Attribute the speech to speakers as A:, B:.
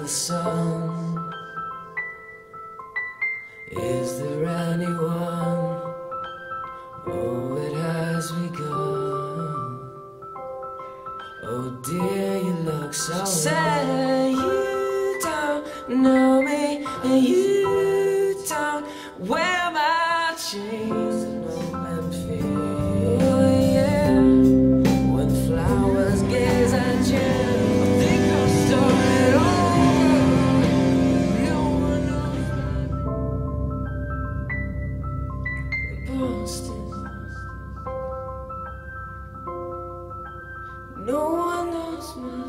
A: sun. Is there anyone? Oh, it has begun. Oh dear, you look so sad. You don't know me, and you don't wear my chains in open field. Oh yeah, when flowers gaze at you, I think I'll start it over. No one knows Boston. No one knows my